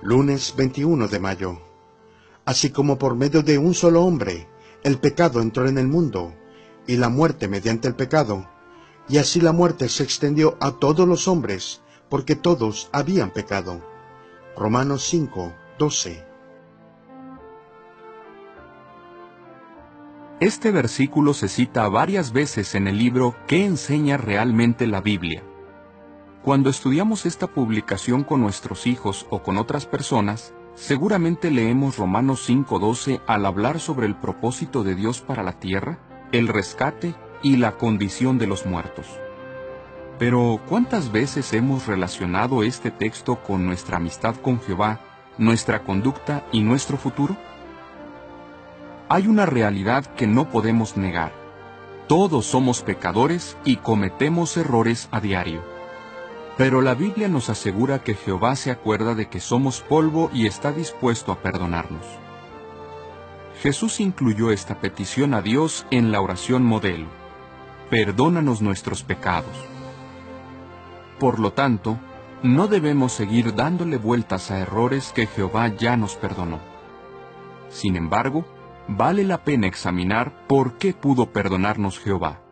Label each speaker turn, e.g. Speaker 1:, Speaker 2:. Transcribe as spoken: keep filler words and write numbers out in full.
Speaker 1: Lunes veintiuno de mayo. Así como por medio de un solo hombre el pecado entró en el mundo, y la muerte mediante el pecado, y así la muerte se extendió a todos los hombres, porque todos habían pecado. Romanos cinco, doce.
Speaker 2: Este versículo se cita varias veces en el libro ¿Qué enseña realmente la Biblia? Cuando estudiamos esta publicación con nuestros hijos o con otras personas, seguramente leemos Romanos cinco doce al hablar sobre el propósito de Dios para la tierra, el rescate y la condición de los muertos. Pero, ¿cuántas veces hemos relacionado este texto con nuestra amistad con Jehová, nuestra conducta y nuestro futuro? Hay una realidad que no podemos negar. Todos somos pecadores y cometemos errores a diario. Pero la Biblia nos asegura que Jehová se acuerda de que somos polvo y está dispuesto a perdonarnos. Jesús incluyó esta petición a Dios en la oración modelo: perdónanos nuestros pecados. Por lo tanto, no debemos seguir dándole vueltas a errores que Jehová ya nos perdonó. Sin embargo, vale la pena examinar por qué pudo perdonarnos Jehová.